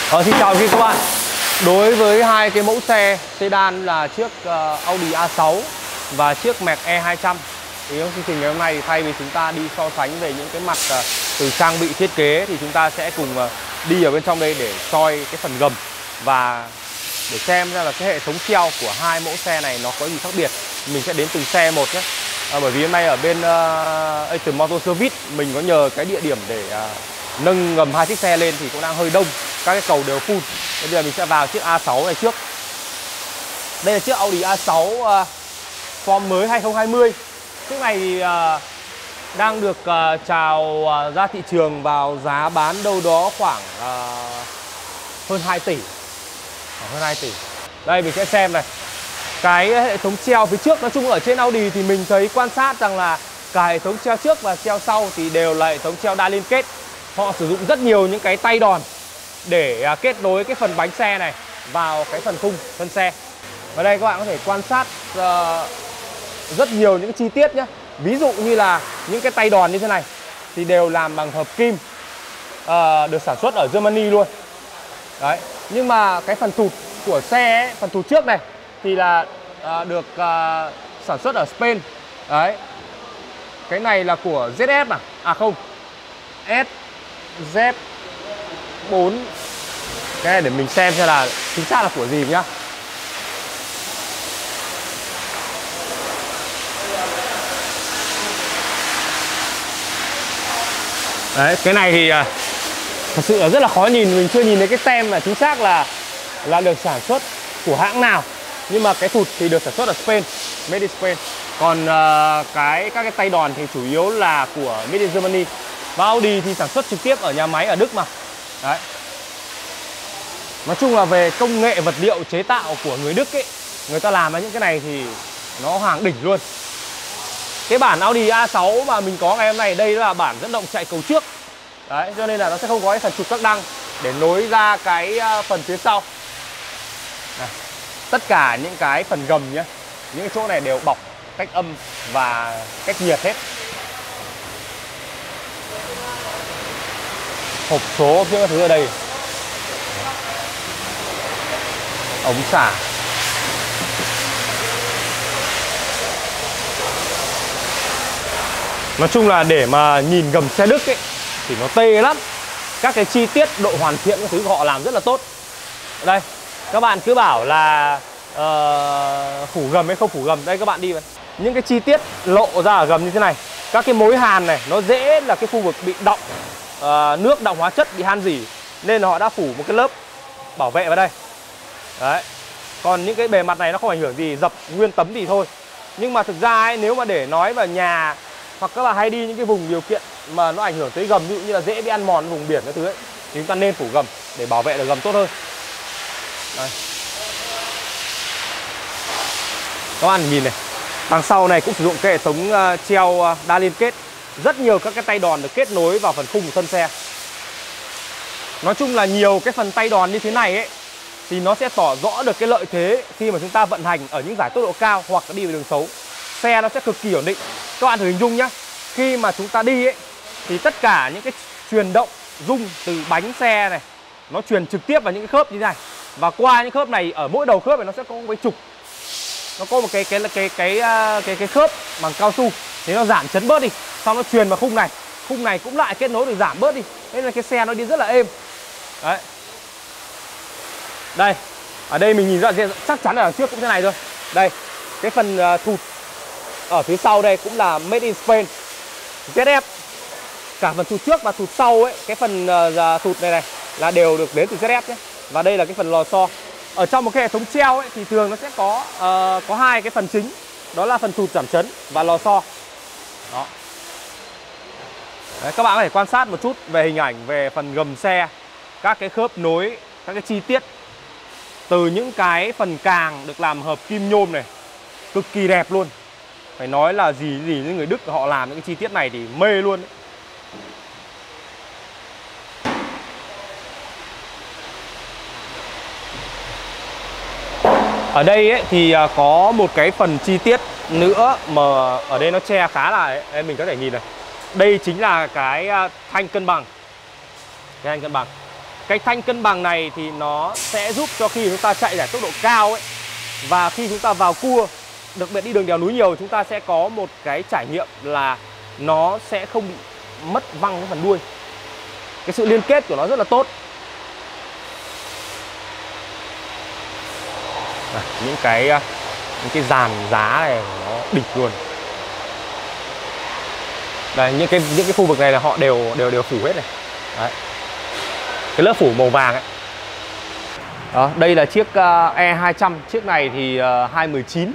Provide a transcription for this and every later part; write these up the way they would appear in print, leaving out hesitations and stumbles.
Xin chào quý các bạn. Đối với hai cái mẫu xe sedan là chiếc Audi A6 và chiếc Merc E200 thì trong chương trình ngày hôm nay thay vì chúng ta đi so sánh về những cái mặt từ trang bị thiết kế thì chúng ta sẽ cùng đi ở bên trong đây để soi cái phần gầm và để xem ra là cái hệ thống treo của hai mẫu xe này nó có gì khác biệt. Mình sẽ đến từng xe một nhé. Bởi vì hôm nay ở bên Aton Motor Service mình có nhờ cái địa điểm để nâng ngầm hai chiếc xe lên thì cũng đang hơi đông, các cái cầu đều full. Bây giờ mình sẽ vào chiếc A6 này trước. Đây là chiếc Audi A6 form mới 2020. Chiếc này thì đang được chào ra thị trường vào giá bán đâu đó khoảng hơn 2 tỷ. Hơn 2 tỷ. Đây mình sẽ xem này. Cái hệ thống treo phía trước, nói chung ở trên Audi thì mình thấy quan sát rằng là cả hệ thống treo trước và treo sau thì đều là hệ thống treo đa liên kết. Họ sử dụng rất nhiều những cái tay đòn để kết nối cái phần bánh xe này vào cái phần khung thân xe. Và đây các bạn có thể quan sát rất nhiều những chi tiết nhé. Ví dụ như là những cái tay đòn như thế này thì đều làm bằng hợp kim, được sản xuất ở Germany luôn. Đấy. Nhưng mà cái phần thụt của xe ấy, phần thụt trước này thì là được sản xuất ở Spain. Đấy. Cái này là của ZF à? À không, SZ4. Cái này để mình xem là chính xác là của gì nhá. Đấy, cái này thì thật sự là rất là khó nhìn, mình chưa nhìn thấy cái tem là chính xác là được sản xuất của hãng nào. Nhưng mà cái thụt thì được sản xuất ở Spain, made in Spain. Còn các cái tay đòn thì chủ yếu là của made in Germany. Và Audi thì sản xuất trực tiếp ở nhà máy ở Đức mà. Đấy. Nói chung là về công nghệ vật liệu chế tạo của người Đức ấy, người ta làm ra những cái này thì nó hàng đỉnh luôn. Cái bản Audi A6 mà mình có ngày hôm nay đây là bản dẫn động chạy cầu trước. Đấy, cho nên là nó sẽ không có cái phần trục các đăng để nối ra cái phần phía sau. Này, tất cả những cái phần gầm nhé, những cái chỗ này đều bọc cách âm và cách nhiệt hết. Hộp số những thứ ở đây, ống xả. Nói chung là để mà nhìn gầm xe Đức ấy thì nó tê lắm. Các cái chi tiết độ hoàn thiện các thứ của họ làm rất là tốt. Đây, các bạn cứ bảo là phủ gầm hay không phủ gầm. Đây các bạn đi vào. Những cái chi tiết lộ ra ở gầm như thế này. Các cái mối hàn này nó dễ là cái khu vực bị đọng nước, đọng hóa chất, bị han rỉ. Nên là họ đã phủ một cái lớp bảo vệ vào đây. Đấy. Còn những cái bề mặt này nó không ảnh hưởng gì, dập nguyên tấm thì thôi. Nhưng mà thực ra ấy, nếu mà để nói vào nhà hoặc các bạn hay đi những cái vùng điều kiện mà nó ảnh hưởng tới gầm, ví dụ như là dễ bị ăn mòn vùng biển cái thứ ấy, thì chúng ta nên phủ gầm để bảo vệ được gầm tốt hơn. Đây. Các bạn nhìn này, đằng sau này cũng sử dụng cái hệ thống treo đa liên kết. Rất nhiều các cái tay đòn được kết nối vào phần khung của thân xe. Nói chung là nhiều cái phần tay đòn như thế này ấy thì nó sẽ tỏ rõ được cái lợi thế khi mà chúng ta vận hành ở những giải tốc độ cao hoặc là đi vào đường xấu. Xe nó sẽ cực kỳ ổn định. Các bạn thử hình dung nhá, khi mà chúng ta đi ấy thì tất cả những cái truyền động rung từ bánh xe này nó truyền trực tiếp vào những cái khớp như thế này. Và qua những khớp này, ở mỗi đầu khớp này nó sẽ có một cái trục, nó có một cái khớp bằng cao su thì nó giảm chấn bớt đi, sau nó truyền vào khung này. Khung này cũng lại kết nối được giảm bớt đi. Nên là cái xe nó đi rất là êm. Đấy. Đây, ở đây mình nhìn rõ chắc chắn là đằng trước cũng thế này thôi. Đây, cái phần thụt ở phía sau đây cũng là made in Spain, ZF. Cả phần thụt trước và thụt sau ấy, cái phần thụt này là đều được đến từ ZF nhé. Và đây là cái phần lò xo. Ở trong một cái hệ thống treo ấy thì thường nó sẽ có hai cái phần chính, đó là phần thụt giảm chấn và lò xo. Đó. Đấy, các bạn có thể quan sát một chút về hình ảnh về phần gầm xe, các cái khớp nối, các cái chi tiết từ những cái phần càng được làm hợp kim nhôm này, cực kỳ đẹp luôn. Phải nói là gì những người Đức họ làm những cái chi tiết này thì mê luôn ấy. Ở đây ấy, thì có một cái phần chi tiết nữa mà ở đây nó che khá là ấy, mình có thể nhìn này. Đây chính là cái thanh cân bằng. Cái thanh cân bằng. cái thanh cân bằng này thì nó sẽ giúp cho khi chúng ta chạy ở tốc độ cao ấy, và khi chúng ta vào cua, đặc biệt đi đường đèo núi nhiều, chúng ta sẽ có một cái trải nghiệm là nó sẽ không bị mất văng cái phần đuôi. Cái sự liên kết của nó rất là tốt. Những cái dàn giá này nó đỉnh luôn. Đây, những cái khu vực này là họ đều phủ hết này. Đấy. Cái lớp phủ màu vàng ấy. Đó, đây là chiếc E200, chiếc này thì 2019.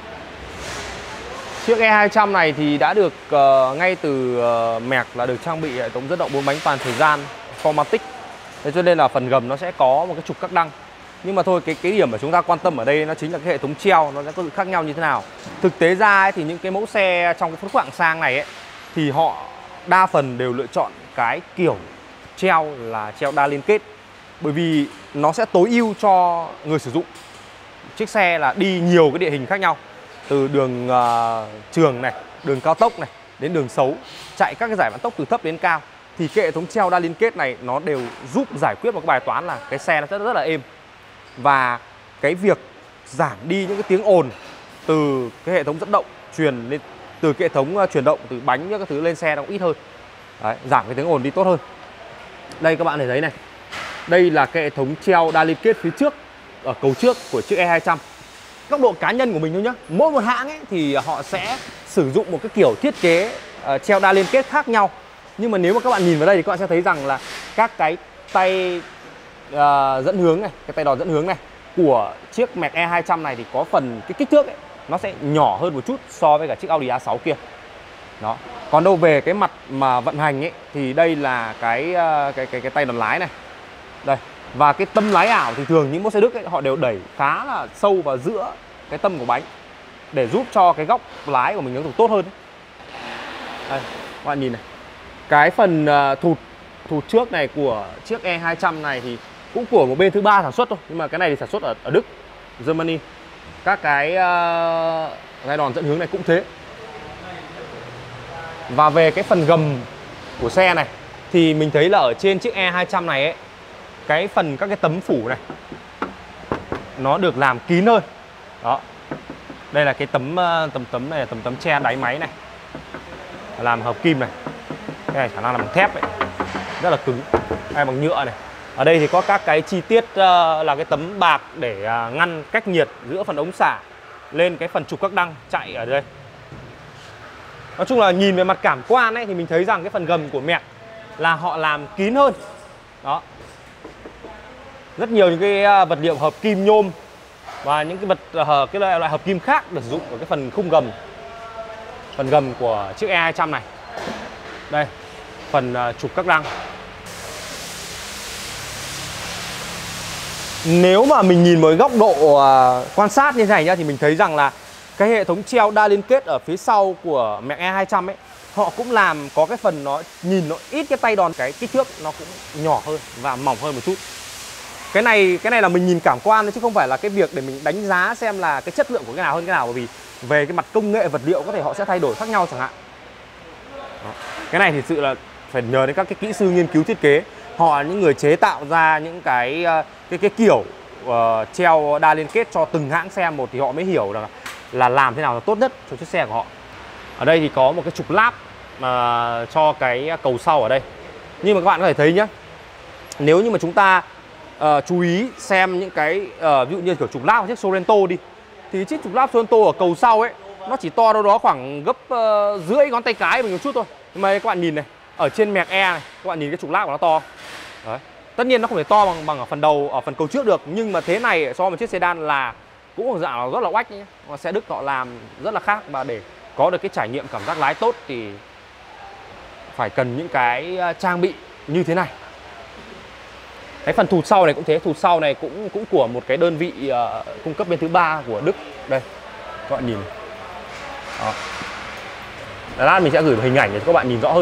Chiếc E200 này thì đã được ngay từ Merc là được trang bị hệ thống dẫn động 4 bánh toàn thời gian Formatic. Thế cho nên là phần gầm nó sẽ có một cái trục các đăng. Nhưng mà thôi, cái điểm mà chúng ta quan tâm ở đây nó chính là cái hệ thống treo, nó sẽ có sự khác nhau như thế nào. Thực tế ra ấy, thì những cái mẫu xe trong cái phân khúc hạng sang này ấy, thì họ đa phần đều lựa chọn cái kiểu treo là treo đa liên kết. Bởi vì nó sẽ tối ưu cho người sử dụng. Chiếc xe là đi nhiều cái địa hình khác nhau, từ đường trường này, đường cao tốc này, đến đường xấu, chạy các cái giải vận tốc từ thấp đến cao, thì cái hệ thống treo đa liên kết này nó đều giúp giải quyết một cái bài toán là cái xe nó sẽ rất là êm. Và cái việc giảm đi những cái tiếng ồn từ cái hệ thống dẫn động truyền lên, từ cái hệ thống truyền động từ bánh các thứ lên xe nó cũng ít hơn. Đấy, giảm cái tiếng ồn đi tốt hơn. Đây các bạn thể thấy này, đây là cái hệ thống treo đa liên kết phía trước, ở cầu trước của chiếc E200. Góc độ cá nhân của mình thôi nhá, mỗi một hãng ấy thì họ sẽ sử dụng một cái kiểu thiết kế treo đa liên kết khác nhau. Nhưng mà nếu mà các bạn nhìn vào đây thì các bạn sẽ thấy rằng là các cái tay dẫn hướng này, cái tay đòn dẫn hướng này của chiếc Merc E200 này thì có phần cái kích thước ấy, nó sẽ nhỏ hơn một chút so với cả chiếc Audi A6 kia. Đó. Còn đâu về cái mặt mà vận hành ấy thì đây là cái tay đòn lái này. Đây. Và cái tâm lái ảo thì thường những mẫu xe Đức ấy, họ đều đẩy khá là sâu vào giữa cái tâm của bánh để giúp cho cái góc lái của mình nó được tốt hơn. Đây, các bạn nhìn này. Cái phần thụt trước này của chiếc E200 này thì cũng của một bên thứ ba sản xuất thôi, nhưng mà cái này thì sản xuất ở Đức, Germany. Các cái đòn dẫn hướng này cũng thế. Và về cái phần gầm của xe này thì mình thấy là ở trên chiếc E200 này ấy, cái phần các cái tấm phủ này nó được làm kín hơn. Đó. Đây là cái tấm này là tấm che đáy máy này, làm hợp kim này. Cái này khả năng là bằng thép ấy, rất là cứng. Đây bằng nhựa này. Ở đây thì có các cái chi tiết là cái tấm bạc để ngăn cách nhiệt giữa phần ống xả lên cái phần trục các đăng chạy ở đây. Nói chung là nhìn về mặt cảm quan ấy thì mình thấy rằng cái phần gầm của Merc là họ làm kín hơn. Đó. Rất nhiều những cái vật liệu hợp kim nhôm và những cái loại hợp kim khác được sử dụng ở cái phần khung gầm. Phần gầm của chiếc E200 này. Đây, phần trục các đăng. Nếu mà mình nhìn với góc độ quan sát như thế này nhá, thì mình thấy rằng là cái hệ thống treo đa liên kết ở phía sau của Merc E200 ấy, họ cũng làm có cái phần nó nhìn nó ít cái tay đòn, cái kích thước nó cũng nhỏ hơn và mỏng hơn một chút. Cái này là mình nhìn cảm quan chứ không phải là cái việc để mình đánh giá xem là cái chất lượng của cái nào hơn cái nào, bởi vì về cái mặt công nghệ vật liệu có thể họ sẽ thay đổi khác nhau chẳng hạn. Đó. Cái này thì sự là phải nhờ đến các cái kỹ sư nghiên cứu thiết kế, họ là những người chế tạo ra những cái kiểu treo đa liên kết cho từng hãng xe một, thì họ mới hiểu là làm thế nào là tốt nhất cho chiếc xe của họ. Ở đây thì có một cái trục láp cho cái cầu sau ở đây. Nhưng mà các bạn có thể thấy nhé, nếu như mà chúng ta chú ý xem những cái ví dụ như kiểu trục láp của chiếc Sorento đi, thì chiếc trục láp Sorento ở cầu sau ấy nó chỉ to đâu đó khoảng gấp rưỡi ngón tay cái mình một chút thôi. Nhưng mà các bạn nhìn này, ở trên Merc E này, các bạn nhìn cái trục láp của nó to. Đấy. Tất nhiên nó không thể to bằng ở phần đầu, ở phần cầu trước được, nhưng mà thế này so với chiếc sedan là cũng một dạng là rất là oách nhé. Xe Đức họ làm rất là khác, và để có được cái trải nghiệm cảm giác lái tốt thì phải cần những cái trang bị như thế này. Cái phần thụt sau này cũng thế, thụt sau này cũng của một cái đơn vị cung cấp bên thứ ba của Đức. Đây, các bạn nhìn. Đó. Lát mình sẽ gửi hình ảnh để các bạn nhìn rõ hơn.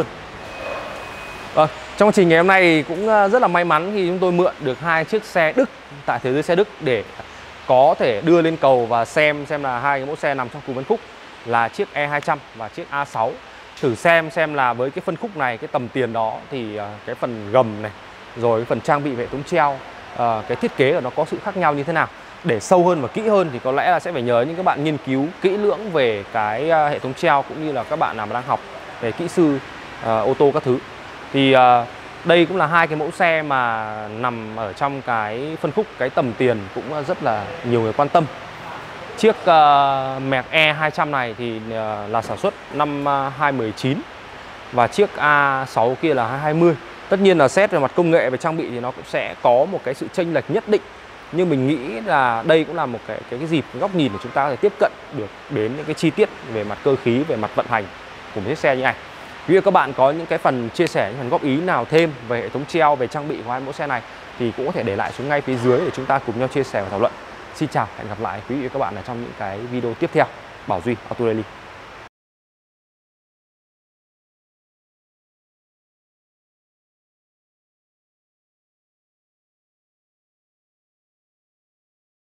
Trong trình ngày hôm nay cũng rất là may mắn khi chúng tôi mượn được hai chiếc xe Đức tại Thế giới xe Đức để có thể đưa lên cầu và xem là hai cái mẫu xe nằm trong cùng phân khúc là chiếc E200 và chiếc A6. Thử xem là với cái phân khúc này, cái tầm tiền đó thì cái phần gầm này, rồi phần trang bị về hệ thống treo, cái thiết kế của nó có sự khác nhau như thế nào. Để sâu hơn và kỹ hơn thì có lẽ là sẽ phải nhờ những các bạn nghiên cứu kỹ lưỡng về cái hệ thống treo, cũng như là các bạn nào mà đang học về kỹ sư ô tô các thứ. Thì đây cũng là hai cái mẫu xe mà nằm ở trong cái phân khúc cái tầm tiền cũng rất là nhiều người quan tâm. Chiếc Merc E200 này thì là sản xuất năm 2019 và chiếc A6 kia là 2020. Tất nhiên là xét về mặt công nghệ và trang bị thì nó cũng sẽ có một cái sự chênh lệch nhất định, nhưng mình nghĩ là đây cũng là một cái dịp, góc nhìn để chúng ta có thể tiếp cận được đến những cái chi tiết về mặt cơ khí, về mặt vận hành của một chiếc xe như này. Nếu các bạn có những cái phần chia sẻ, những phần góp ý nào thêm về hệ thống treo, về trang bị của hai mẫu xe này thì cũng có thể để lại xuống ngay phía dưới để chúng ta cùng nhau chia sẻ và thảo luận. Xin chào, hẹn gặp lại quý vị và các bạn ở trong những cái video tiếp theo. Bảo Duy Auto Daily.